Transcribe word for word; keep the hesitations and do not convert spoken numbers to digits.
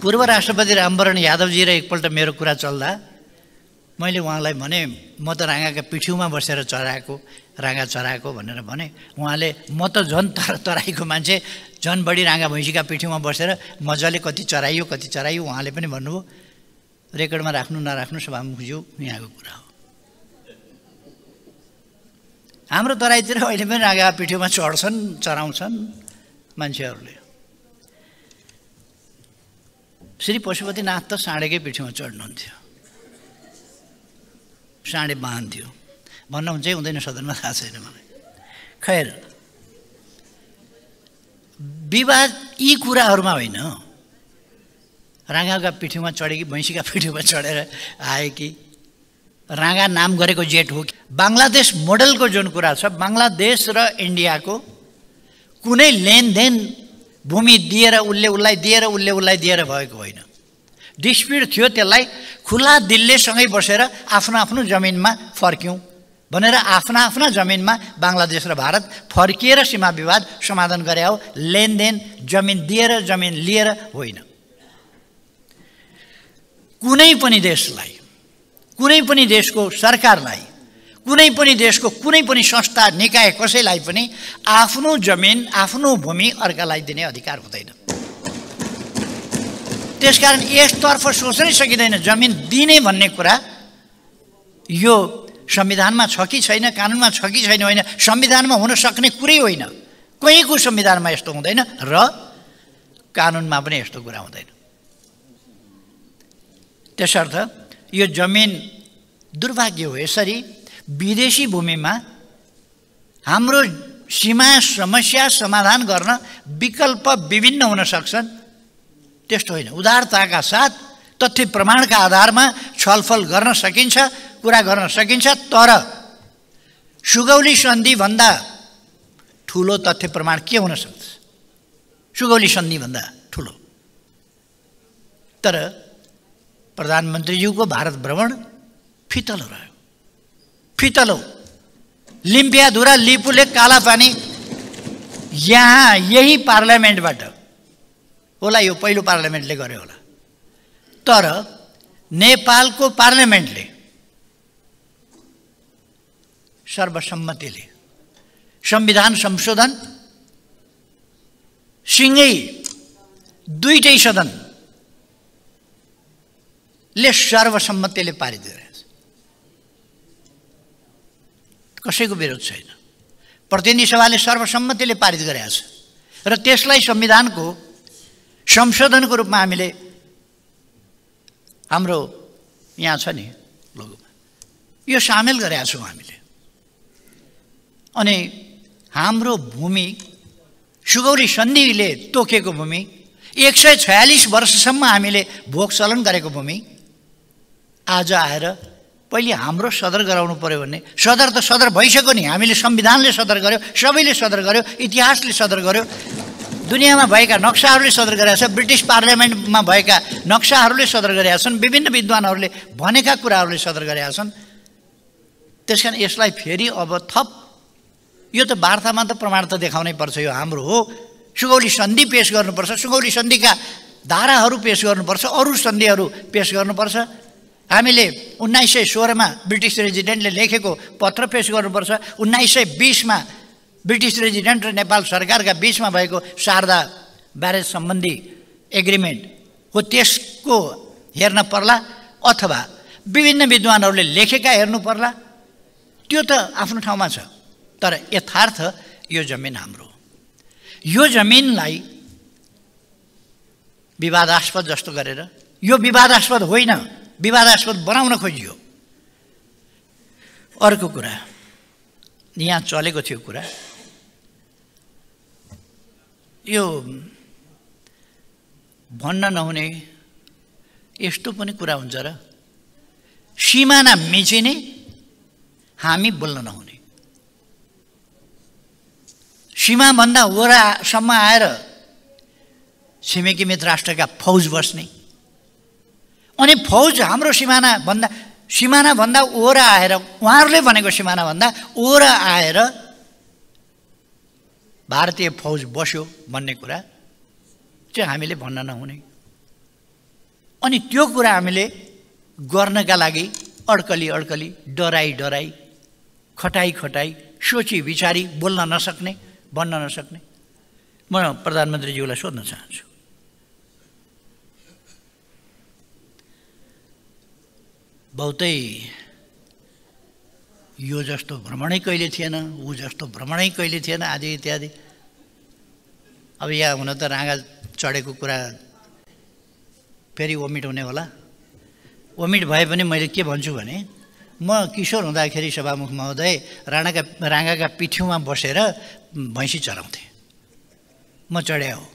पूर्व राष्ट्रपति रामवरण यादवजी र एकपल्ट मेरो कुरा चल्दा मैले उहाँलाई भने म त राँगाका पिठ्युमा बसेर चराएको राँगा चराएको भनेर भने उहाँले म त झन् तर तराईको मान्छे झन् बढी राँगा भैँसीका पिठ्युमा बसेर मजाले कति चराइयो कति चराइयो उहाँले पनि भन्नुभयो। रेकर्डमा राख्नु नराख्नु सभामुखज्यू यहाँको कुरा हो। हाम्रो तराईतिर अहिले पनि राँगा पिठ्युमा चढ्छन् चराउँछन् मान्छेहरूले। श्री पशुपतिनाथ त साँडेकै पिठ्युमा चढ्नुहुन्थ्यो, साँडे बाँध्थ्यो भन्नुहुन्छ हुँदैन सदनमा, थाहा छैन मलाई। खैर विवाद यी कुराहरूमा होइन, राँगाका पिठ्युमा चढे कि भैँसीका पिठ्युमा चढेर आए कि राँगा नाम गरेको जेट हो कि। बङ्गलादेश मोडलको जुन कुरा छ, बङ्गलादेश र इन्डियाको कुनै लेनदेन भूमि दिएर उसले उसलाई दिएर उसले उसलाई दिएर भएको होइन। डिस्प्युट थियो, त्यसलाई खुला दिलले सँगै बसेर आफ्नो आफ्नो जमिनमा फर्क्यौँ भनेर आफ्ना आफ्ना जमिनमा बङ्गलादेश र भारत फर्किएर सीमा विवाद समाधान गरे हो। लेनदेन जमिन दिएर जमिन लिएर होइन। कुनै पनि देशलाई, कुनै पनि देशको सरकारलाई, कुनै पनि देशको कुनै पनि संस्था निकाय कसैलाई पनि आफ्नो जमिन आफ्नो भूमि अर्कालाई दिने अधिकार हुँदैन। त्यसकारण यसतर्फ सोच्नै सकिँदैन जमिन दिने भन्ने कुरा यो संविधानमा छ कि छैन, कानुनमा छ कि छैन, होइन, संविधानमा हुन सक्ने कुरै होइन। कहीँको संविधानमा यस्तो हुँदैन र कानुनमा पनि यस्तो कुरा हुँदैन। त्यसर्थ यो जमिन दुर्भाग्य हो। यसरी विदेशी भूमिमा हाम्रो सीमा समस्या समाधान गर्न विकल्प विभिन्न हुन सक्छन्, त्यस्तो होइन। उदारताका साथ तथ्य प्रमाणका आधारमा छलफल गर्न सकिन्छ, कुरा गर्न सकिन्छ। तर सुगौली सन्धिभन्दा ठुलो तथ्य प्रमाण के हुन सक्छ? सुगौली सन्धिभन्दा ठुलो। तर प्रधानमन्त्रीज्यूको भारत भ्रमण फितलो रह्यो, फितलो। लिम्पियाधुरा लिपुले कालापानी यहाँ यही पार्लियामेन्टबाट होला, यो पहिलो पार्लियामेन्टले गर्यो होला। तर नेपालको पार्लियामेन्टले सर्वसम्मतिले संविधान संशोधन सँगै दुईटै सदनले सर्वसम्मतिले पारित गरेछ। कसैको विरोध छैन। प्रतिनिधि सभाले सर्वसम्मतिले पारित गरेको छ र त्यसलाई संविधानको संशोधनको रूपमा हामीले हाम्रो यहाँ छ नि लोगोमा यो सामेल गरेका छौँ हामीले। अनि हाम्रो भूमि सुगौली सन्धिले तोकेको भूमि, एक सय छयालिस वर्षसम्म हामीले भोग चलन गरेको भूमि आज आएर पहिले हाम्रो सदर गराउनु पर्यो भन्ने, सदर त सदर भइसक्यो नि। हामीले संविधानले सदर गर्यो, सबैले सदर गर्यो, इतिहासले सदर गर्यो, दुनियाँमा भएका नक्साहरूले सदर गरेका छ, ब्रिटिस पार्लियामेन्टमा भएका नक्साहरूले सदर गरेका छन्, विभिन्न विद्वानहरूले भनेका कुराहरूले सदर गरेका छन्। त्यसकारण यसलाई फेरि अब थप यो त वार्तामा त प्रमाण त देखाउनै पर्छ, यो हाम्रो हो। सुगौली सन्धि पेश गर्नुपर्छ, सुगौली सन्धिका धाराहरू पेश गर्नुपर्छ, अरू सन्धिहरू पेश गर्नुपर्छ। हामीले उन्नाइस सय सोह्रमा ब्रिटिस रेजिडेन्टले लेखेको पत्र पेश गर्नुपर्छ। उन्नाइस सय बिसमा ब्रिटिस रेजिडेन्ट र नेपाल सरकारका बिचमा भएको शारदा ब्यारेज सम्बन्धी एग्रिमेन्ट हो, त्यसको हेर्न पर्ला, अथवा विभिन्न विद्वानहरूले लेखेका हेर्नु पर्ला। त्यो त आफ्नो ठाउँमा छ। तर यथार्थ यो जमिन हाम्रो, यो जमिनलाई विवादास्पद जस्तो गरेर, यो विवादास्पद होइन, विवादास्पद बनाउन खोजियो। अर्को कुरा यहाँ चलेको थियो कुरा, यो भन्न नहुने यस्तो पनि कुरा हुन्छ र, सिमाना मिचिने हामी बोल्न नहुने। सीमाभन्दा वरासम्म आएर छिमेकी मित्र राष्ट्रका फौज बस्ने, अनि फौज हाम्रो सिमाना भन्दा सिमाना भन्दा ओरा आएर, उहाँहरूले भनेको सिमाना भन्दा ओरा आएर भारतीय फौज बस्यो भन्ने कुरा चाहिँ हामीले भन्न नहुने। अनि त्यो कुरा हामीले गर्नका लागि अड्कली अड्कली डराई डराई खटाई खटाई सोची विचारी बोल्न नसक्ने भन्न नसक्ने। म प्रधानमन्त्रीज्यूलाई सोध्न चाहन्छु, बहुतै यो जस्तो भ्रमणै कहिले थिएन, ऊ जस्तो भ्रमणै कहिले थिएन आदि इत्यादि। अब यहाँ हुन त राँगा चढेको कुरा फेरि ओमिट हुने होला। ओमिट भए पनि मैले के भन्छु भने, म किशोर हुँदाखेरि सभामुख महोदय राणाका राँगाका पिठ्यौमा बसेर भैँसी चराउँथेँ। म चढ्या हो।